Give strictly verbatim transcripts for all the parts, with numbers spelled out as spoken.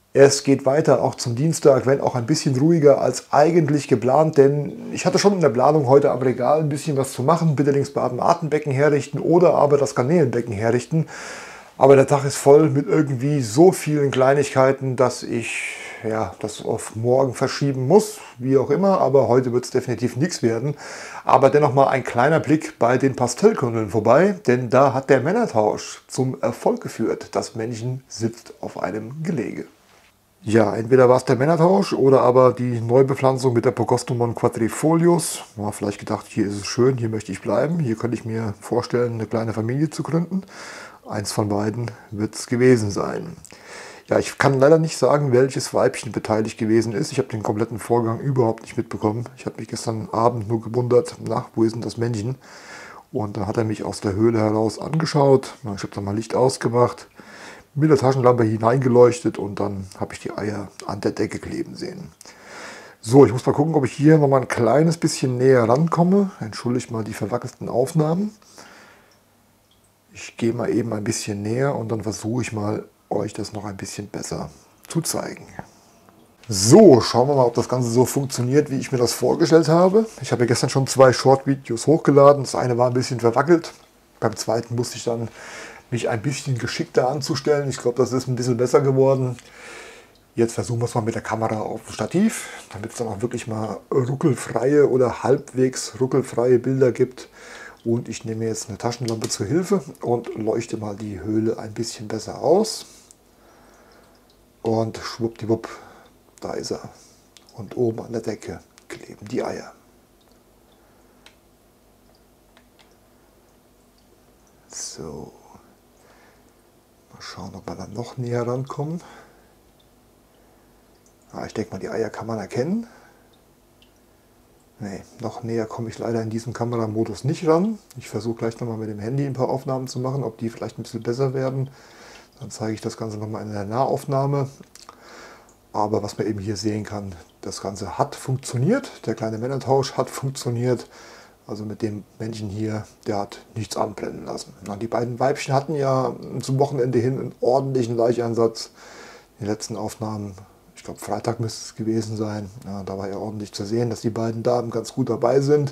Es geht weiter, auch zum Dienstag, wenn auch ein bisschen ruhiger als eigentlich geplant, denn ich hatte schon in der Planung, heute am Regal ein bisschen was zu machen, Bitterlingsbaden Atembecken herrichten oder aber das Garnelenbecken herrichten. Aber der Tag ist voll mit irgendwie so vielen Kleinigkeiten, dass ich ja, das auf morgen verschieben muss, wie auch immer. Aber heute wird es definitiv nichts werden. Aber dennoch mal ein kleiner Blick bei den Pastellkundeln vorbei, denn da hat der Männertausch zum Erfolg geführt. Das Männchen sitzt auf einem Gelege. Ja, entweder war es der Männertausch oder aber die Neubepflanzung mit der Pogostemon quadrifolius. Ja, vielleicht gedacht, hier ist es schön, hier möchte ich bleiben. Hier könnte ich mir vorstellen, eine kleine Familie zu gründen. Eins von beiden wird es gewesen sein. Ja, ich kann leider nicht sagen, welches Weibchen beteiligt gewesen ist. Ich habe den kompletten Vorgang überhaupt nicht mitbekommen. Ich habe mich gestern Abend nur gewundert, nach, wo ist denn das Männchen? Und dann hat er mich aus der Höhle heraus angeschaut. Ich habe dann mal Licht ausgemacht, mit der Taschenlampe hineingeleuchtet und dann habe ich die Eier an der Decke kleben sehen. So, ich muss mal gucken, ob ich hier noch mal ein kleines bisschen näher rankomme. Entschuldigt mal die verwackelten Aufnahmen. Ich gehe mal eben ein bisschen näher und dann versuche ich mal, euch das noch ein bisschen besser zu zeigen. So, schauen wir mal, ob das Ganze so funktioniert, wie ich mir das vorgestellt habe. Ich habe ja gestern schon zwei Short-Videos hochgeladen. Das eine war ein bisschen verwackelt. Beim zweiten musste ich dann mich ein bisschen geschickter anzustellen. Ich glaube, das ist ein bisschen besser geworden. Jetzt versuchen wir es mal mit der Kamera auf dem Stativ, damit es dann auch wirklich mal ruckelfreie oder halbwegs ruckelfreie Bilder gibt. Und ich nehme jetzt eine Taschenlampe zur Hilfe und leuchte mal die Höhle ein bisschen besser aus. Und schwuppdiwupp, da ist er. Und oben an der Decke kleben die Eier. So. Mal schauen, ob wir dann noch näher rankommen. Ja, ich denke mal, die Eier kann man erkennen. Nee, noch näher komme ich leider in diesem Kameramodus nicht ran. Ich versuche gleich nochmal mit dem Handy ein paar Aufnahmen zu machen, ob die vielleicht ein bisschen besser werden. Dann zeige ich das Ganze nochmal in der Nahaufnahme. Aber was man eben hier sehen kann, das Ganze hat funktioniert. Der kleine Männertausch hat funktioniert. Also mit dem Männchen hier, der hat nichts anbrennen lassen. Die beiden Weibchen hatten ja zum Wochenende hin einen ordentlichen Laicheinsatz. Die letzten Aufnahmen, ich glaube Freitag müsste es gewesen sein. Ja, da war ja ordentlich zu sehen, dass die beiden Damen ganz gut dabei sind.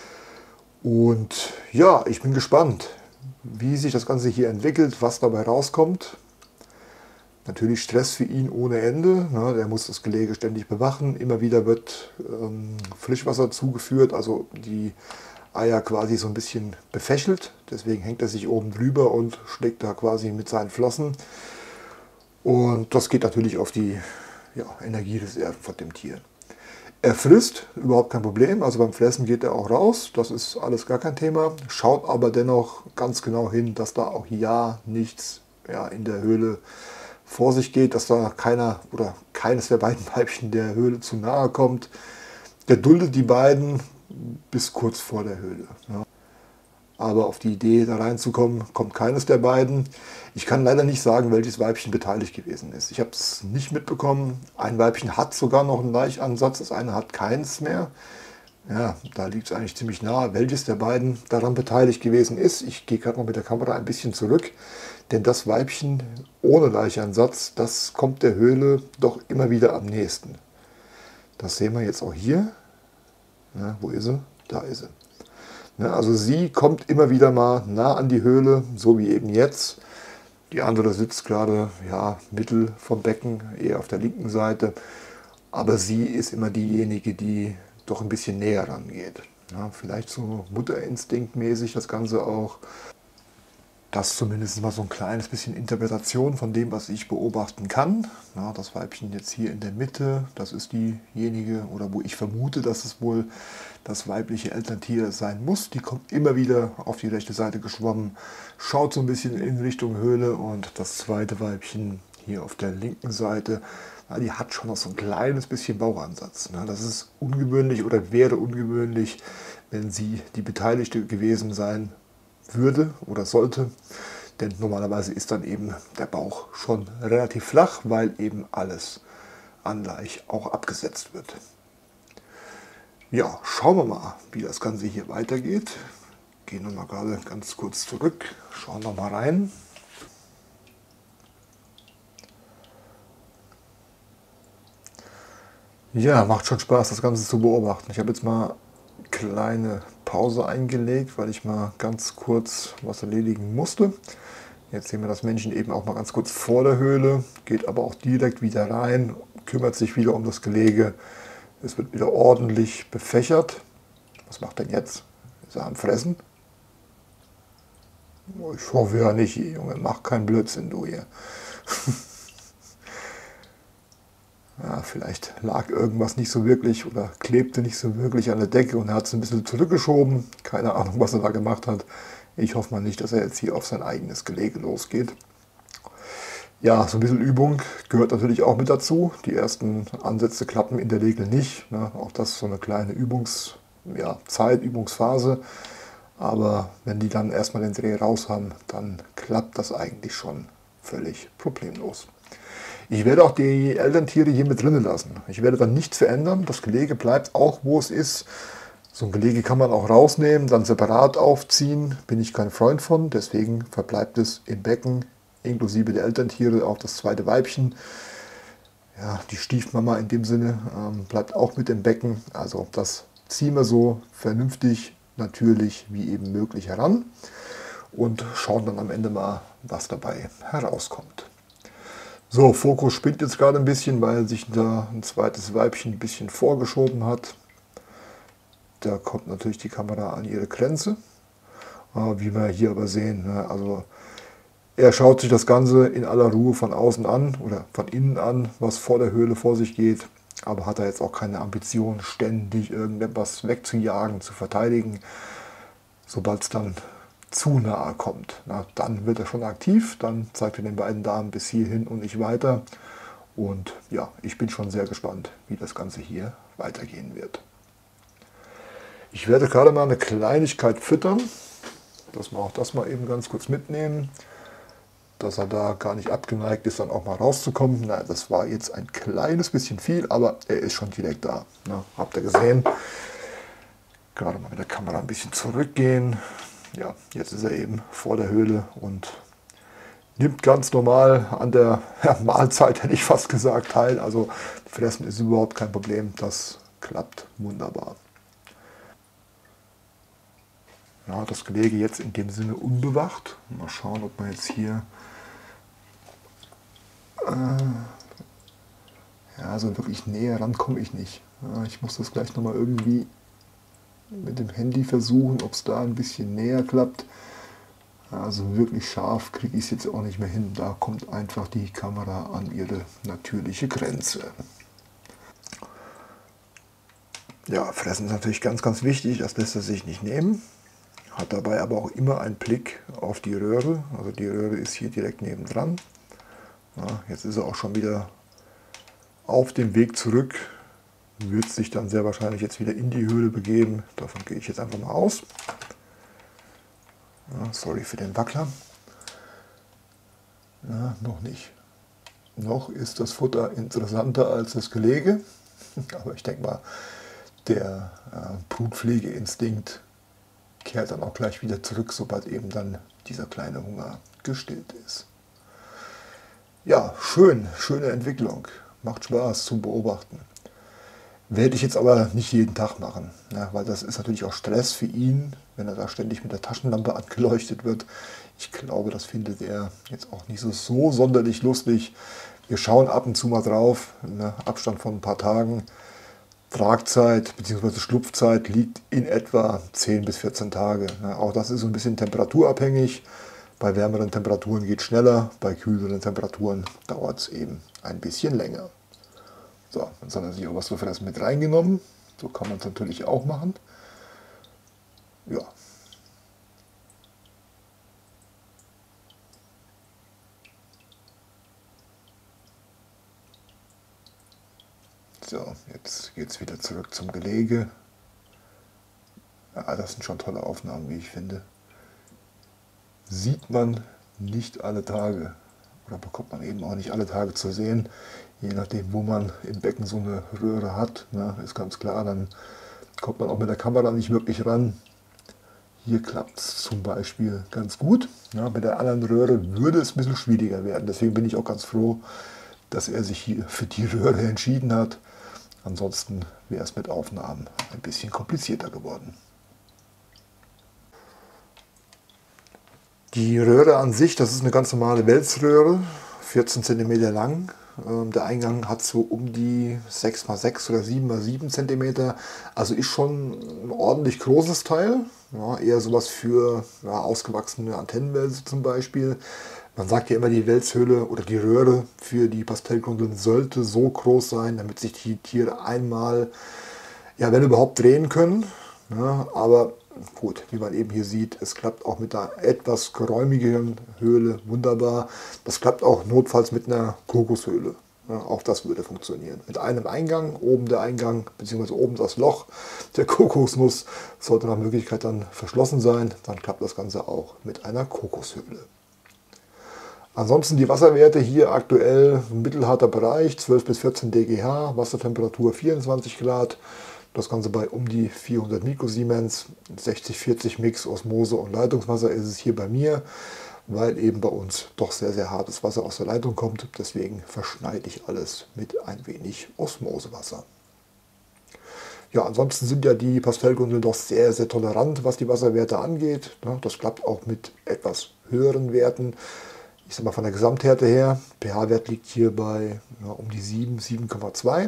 Und ja, ich bin gespannt, wie sich das Ganze hier entwickelt, was dabei rauskommt. Natürlich Stress für ihn ohne Ende. Ja, der muss das Gelege ständig bewachen. Immer wieder wird ähm, Frischwasser zugeführt, also die Eier quasi so ein bisschen befächelt. Deswegen hängt er sich oben drüber und schlägt da quasi mit seinen Flossen. Und das geht natürlich auf die ja, Energiereserven von dem Tier. Er frisst, überhaupt kein Problem. Also beim Fressen geht er auch raus. Das ist alles gar kein Thema. Schaut aber dennoch ganz genau hin, dass da auch ja nichts ja, in der Höhle vor sich geht, dass da keiner oder keines der beiden Weibchen der Höhle zu nahe kommt. Der duldet die beiden bis kurz vor der Höhle. Ja. Aber auf die Idee, da reinzukommen, kommt keines der beiden. Ich kann leider nicht sagen, welches Weibchen beteiligt gewesen ist. Ich habe es nicht mitbekommen. Ein Weibchen hat sogar noch einen Laichansatz, das eine hat keins mehr. Ja, da liegt es eigentlich ziemlich nahe, welches der beiden daran beteiligt gewesen ist. Ich gehe gerade mal mit der Kamera ein bisschen zurück, denn das Weibchen ohne Laichansatz, das kommt der Höhle doch immer wieder am nächsten. Das sehen wir jetzt auch hier. Ja, wo ist sie? Da ist sie. Ja, also sie kommt immer wieder mal nah an die Höhle, so wie eben jetzt. Die andere sitzt gerade ja, mittel vom Becken, eher auf der linken Seite. Aber sie ist immer diejenige, die doch ein bisschen näher rangeht. Ja, vielleicht so Mutterinstinktmäßig das Ganze auch. Das zumindest mal so ein kleines bisschen Interpretation von dem, was ich beobachten kann. Ja, das Weibchen jetzt hier in der Mitte, das ist diejenige, oder wo ich vermute, dass es wohl das weibliche Elterntier sein muss. Die kommt immer wieder auf die rechte Seite geschwommen, schaut so ein bisschen in Richtung Höhle, und das zweite Weibchen hier auf der linken Seite, ja, die hat schon noch so ein kleines bisschen Bauchansatz. Ja, das ist ungewöhnlich oder wäre ungewöhnlich, wenn sie die Beteiligte gewesen sein würde oder sollte, denn normalerweise ist dann eben der Bauch schon relativ flach, weil eben alles an Laich auch abgesetzt wird. Ja, schauen wir mal, wie das Ganze hier weitergeht. Gehen wir mal gerade ganz kurz zurück, schauen wir mal rein. Ja, macht schon Spaß, das Ganze zu beobachten. Ich habe jetzt mal eine kleine Pause eingelegt, weil ich mal ganz kurz was erledigen musste. Jetzt sehen wir das Männchen eben auch mal ganz kurz vor der Höhle, geht aber auch direkt wieder rein, kümmert sich wieder um das Gelege. Es wird wieder ordentlich befächert. Was macht denn jetzt? Ist er am Fressen? Ich hoffe ja nicht, Junge, mach keinen Blödsinn, du hier. Ja, vielleicht lag irgendwas nicht so wirklich oder klebte nicht so wirklich an der Decke und er hat es ein bisschen zurückgeschoben. Keine Ahnung, was er da gemacht hat. Ich hoffe mal nicht, dass er jetzt hier auf sein eigenes Gelege losgeht. Ja, so ein bisschen Übung gehört natürlich auch mit dazu. Die ersten Ansätze klappen in der Regel nicht. Ne? Auch das ist so eine kleine Übungs, ja, Zeit, Übungsphase. Aber wenn die dann erstmal den Dreh raus haben, dann klappt das eigentlich schon völlig problemlos. Ich werde auch die Elterntiere hier mit drinnen lassen. Ich werde dann nichts verändern. Das Gelege bleibt auch, wo es ist. So ein Gelege kann man auch rausnehmen, dann separat aufziehen. Bin ich kein Freund von. Deswegen verbleibt es im Becken, inklusive der Elterntiere, auch das zweite Weibchen. Ja, die Stiefmama in dem Sinne ähm, bleibt auch mit im Becken. Also das ziehen wir so vernünftig, natürlich wie eben möglich heran. Und schauen dann am Ende mal, was dabei herauskommt. So, Fokus spinnt jetzt gerade ein bisschen, weil sich da ein zweites Weibchen ein bisschen vorgeschoben hat. Da kommt natürlich die Kamera an ihre Grenze, wie wir hier aber sehen. Also er schaut sich das Ganze in aller Ruhe von außen an oder von innen an, was vor der Höhle vor sich geht. Aber hat er jetzt auch keine Ambition, ständig irgendetwas wegzujagen, zu verteidigen. Sobald es dann zu nahe kommt, na, dann wird er schon aktiv, dann zeigt er den beiden Damen bis hierhin und nicht weiter. Und ja, ich bin schon sehr gespannt, wie das Ganze hier weitergehen wird. Ich werde gerade mal eine Kleinigkeit füttern, dass wir auch das mal eben ganz kurz mitnehmen, dass er da gar nicht abgeneigt ist, dann auch mal rauszukommen. Na, das war jetzt ein kleines bisschen viel, aber er ist schon direkt da. Na, habt ihr gesehen? Gerade mal mit der Kamera ein bisschen zurückgehen. Ja, jetzt ist er eben vor der Höhle und nimmt ganz normal an der ja, Mahlzeit, hätte ich fast gesagt, teil. Also fressen ist überhaupt kein Problem, das klappt wunderbar. Ja, das Gelege jetzt in dem Sinne unbewacht. Mal schauen, ob man jetzt hier äh, ja, so wirklich näher ran komme ich nicht. Ja, ich muss das gleich nochmal irgendwie mit dem Handy versuchen, ob es da ein bisschen näher klappt. Also wirklich scharf kriege ich es jetzt auch nicht mehr hin. Da kommt einfach die Kamera an ihre natürliche Grenze. Ja, fressen ist natürlich ganz, ganz wichtig. Das lässt er sich nicht nehmen. Hat dabei aber auch immer einen Blick auf die Röhre. Also die Röhre ist hier direkt nebendran. Ja, jetzt ist er auch schon wieder auf dem Weg zurück. Wird sich dann sehr wahrscheinlich jetzt wieder in die Höhle begeben. Davon gehe ich jetzt einfach mal aus. Ja, sorry für den Wackler. Ja, noch nicht. Noch ist das Futter interessanter als das Gelege. Aber ich denke mal, der äh, Brutpflegeinstinkt kehrt dann auch gleich wieder zurück, sobald eben dann dieser kleine Hunger gestillt ist. Ja, schön, schöne Entwicklung. Macht Spaß zum Beobachten. Werde ich jetzt aber nicht jeden Tag machen, ja, weil das ist natürlich auch Stress für ihn, wenn er da ständig mit der Taschenlampe angeleuchtet wird. Ich glaube, das findet er jetzt auch nicht so, so sonderlich lustig. Wir schauen ab und zu mal drauf, ne, Abstand von ein paar Tagen. Tragzeit bzw. Schlupfzeit liegt in etwa zehn bis vierzehn Tage. Ja, auch das ist so ein bisschen temperaturabhängig. Bei wärmeren Temperaturen geht es schneller, bei kühleren Temperaturen dauert es eben ein bisschen länger. So, dann hat er sich auch was zu fressen mit reingenommen. So kann man es natürlich auch machen. Ja. So, jetzt geht es wieder zurück zum Gelege. Ja, das sind schon tolle Aufnahmen, wie ich finde. Sieht man nicht alle Tage. Oder bekommt man eben auch nicht alle Tage zu sehen. Je nachdem, wo man im Becken so eine Röhre hat, ne, ist ganz klar, dann kommt man auch mit der Kamera nicht wirklich ran. Hier klappt es zum Beispiel ganz gut. Ja, mit der anderen Röhre würde es ein bisschen schwieriger werden. Deswegen bin ich auch ganz froh, dass er sich hier für die Röhre entschieden hat. Ansonsten wäre es mit Aufnahmen ein bisschen komplizierter geworden. Die Röhre an sich, das ist eine ganz normale Wälzröhre, vierzehn Zentimeter lang. Der Eingang hat so um die sechs mal sechs oder sieben mal sieben Zentimeter. Also ist schon ein ordentlich großes Teil. Ja, eher sowas für ja, ausgewachsene Antennenwälze zum Beispiel. Man sagt ja immer, die Wälzhöhle oder die Röhre für die Pastellgrundeln sollte so groß sein, damit sich die Tiere einmal, ja, wenn überhaupt, drehen können. Ja, aber gut, wie man eben hier sieht, es klappt auch mit einer etwas geräumigeren Höhle wunderbar. Das klappt auch notfalls mit einer Kokoshöhle. Ja, auch das würde funktionieren. Mit einem Eingang, oben der Eingang, beziehungsweise oben das Loch der Kokosnuss sollte nach Möglichkeit dann verschlossen sein. Dann klappt das Ganze auch mit einer Kokoshöhle. Ansonsten die Wasserwerte hier aktuell ein mittelharter Bereich, zwölf bis vierzehn D G H, Wassertemperatur vierundzwanzig Grad. Das Ganze bei um die vierhundert Mikrosiemens, sechzig vierzig Mix Osmose und Leitungswasser ist es hier bei mir, weil eben bei uns doch sehr, sehr hartes Wasser aus der Leitung kommt. Deswegen verschneide ich alles mit ein wenig Osmosewasser. Ja, ansonsten sind ja die Pastellgrundeln doch sehr, sehr tolerant, was die Wasserwerte angeht. Das klappt auch mit etwas höheren Werten. Ich sag mal von der Gesamthärte her, pH-Wert liegt hier bei ja, um die sieben, sieben Komma zwei.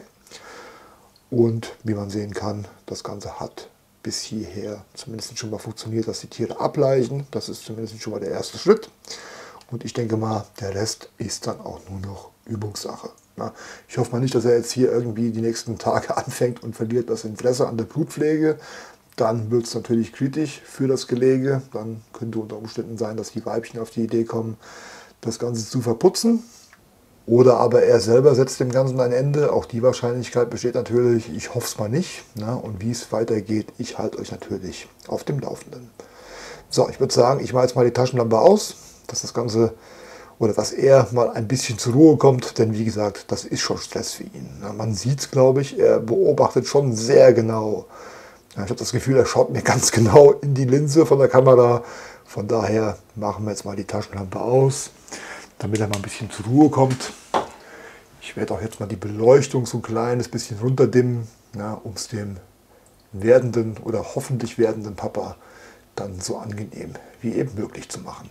Und wie man sehen kann, das Ganze hat bis hierher zumindest schon mal funktioniert, dass die Tiere ableichen. Das ist zumindest schon mal der erste Schritt. Und ich denke mal, der Rest ist dann auch nur noch Übungssache. Ja, ich hoffe mal nicht, dass er jetzt hier irgendwie die nächsten Tage anfängt und verliert das Interesse an der Brutpflege. Dann wird es natürlich kritisch für das Gelege. Dann könnte unter Umständen sein, dass die Weibchen auf die Idee kommen, das Ganze zu verputzen. Oder aber er selber setzt dem Ganzen ein Ende. Auch die Wahrscheinlichkeit besteht natürlich. Ich hoffe es mal nicht. Na, und wie es weitergeht, ich halte euch natürlich auf dem Laufenden. So, ich würde sagen, ich mache jetzt mal die Taschenlampe aus, dass das Ganze oder dass er mal ein bisschen zur Ruhe kommt. Denn wie gesagt, das ist schon Stress für ihn. Na, man sieht es, glaube ich. Er beobachtet schon sehr genau. Ja, ich habe das Gefühl, er schaut mir ganz genau in die Linse von der Kamera. Von daher machen wir jetzt mal die Taschenlampe aus, damit er mal ein bisschen zur Ruhe kommt. Ich werde auch jetzt mal die Beleuchtung so ein kleines bisschen runterdimmen, ja, um es dem werdenden oder hoffentlich werdenden Papa dann so angenehm wie eben möglich zu machen.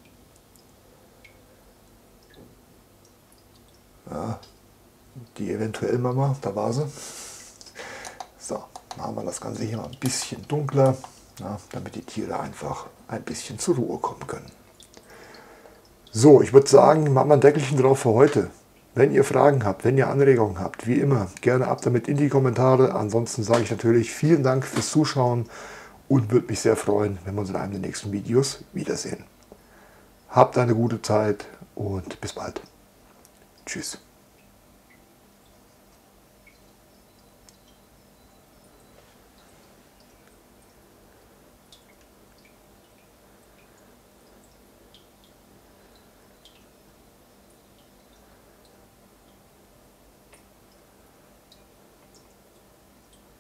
Ja, die eventuell Mama, da war sie. So, machen wir das Ganze hier mal ein bisschen dunkler, ja, damit die Tiere einfach ein bisschen zur Ruhe kommen können. So, ich würde sagen, machen wir ein Deckelchen drauf für heute. Wenn ihr Fragen habt, wenn ihr Anregungen habt, wie immer, gerne ab damit in die Kommentare. Ansonsten sage ich natürlich vielen Dank fürs Zuschauen und würde mich sehr freuen, wenn wir uns in einem der nächsten Videos wiedersehen. Habt eine gute Zeit und bis bald. Tschüss.